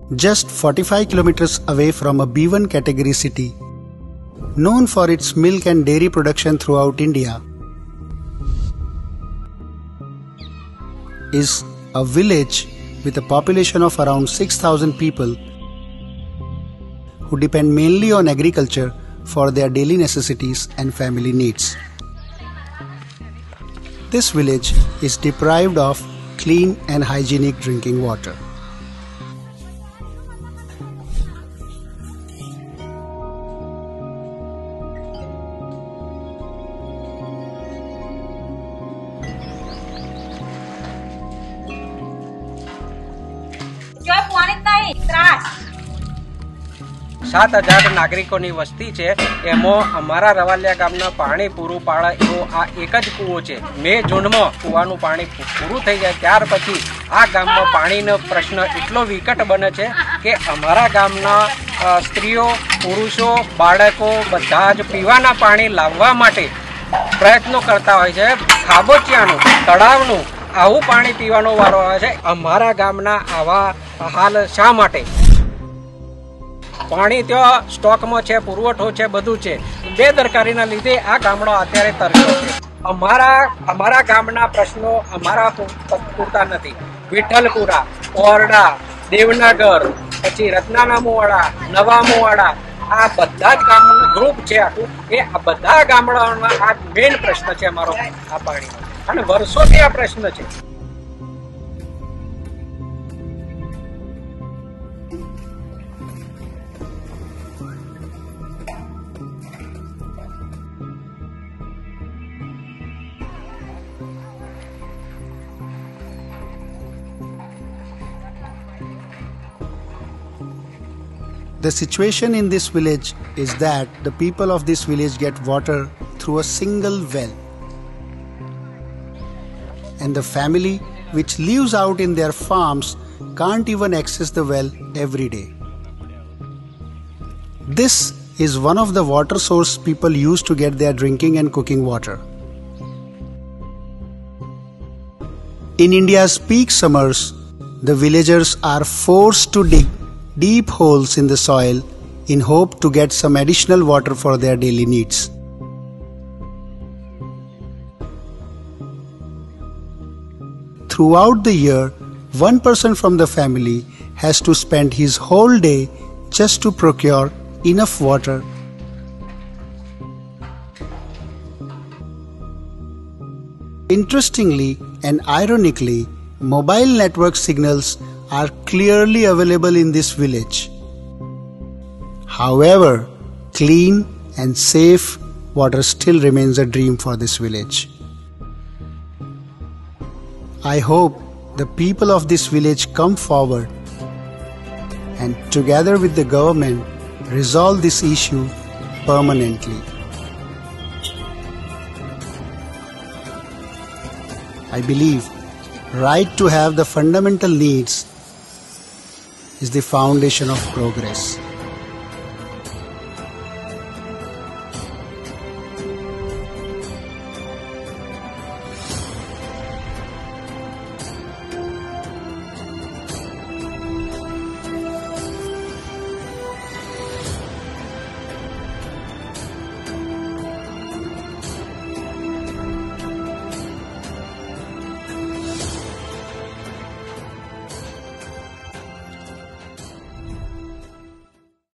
just 45 kilometers away from a B1 category city, known for its milk and dairy production throughout India, is a village with a population of around 6,000 people who depend mainly on agriculture for their daily necessities and family needs. This village is deprived of clean and hygienic drinking water. त्रास 7,000 નાગરિકોની વસ્તી છે એમાં અમારા રવાલિયા ગામના પાણી પૂરું પાડે એવો આ એક જ કૂવો છે. મે જૂનમાં કૂવાનું પાણી પૂરું થઈ જાય ત્યાર પછી આ ગામમાં પાણીનો પ્રશ્ન એટલો વિકટ બને છે કે અમારા ગામના સ્ત્રીઓ પુરુષો બાળકો બધા જ પીવાના પાણી લાવવા માટે પ્રયત્નો કરતા હોય છે. ખાબોચિયાનું તળાવનું આવું પાણી પીવાનો વારો આવે છે. અમારા ગામના આવા હાલ શા માટે? પાણી ત્યાં સ્ટોકમાં છે, પુરવઠો છે, બધું છે. બેદરકારીના લીધે આ ગામડો અત્યારે તરસ્યો છે. અમારા ગામના પ્રશ્નો અમારા પૂરતા નથી. વિઠ્ઠલપુરા, ઓરડા, દેવનગર, પછી રત્નાના મુવાડા, નવા મુવાડા, આ બધા જ ગામનું ગ્રુપ છે આખું. એ આ બધા ગામડાઓમાં આ મેઇન પ્રશ્ન છે અમારો આ પાણીનો, અને વર્ષોથી આ પ્રશ્ન છે. The situation in this village is that the people of this village get water through a single well, and the family which lives out in their farms can't even access the well every day. This is one of the water source people use to get their drinking and cooking water. In India's peak summers, the villagers are forced to dig deep holes in the soil in hope to get some additional water for their daily needs. Throughout the year, one person from the family has to spend his whole day just to procure enough water. Interestingly and ironically, mobile network signals are clearly available in this village. However, clean and safe water still remains a dream for this village. I hope the people of this village come forward and together with the government resolve this issue permanently. I believe right to have the fundamental needs is the foundation of progress.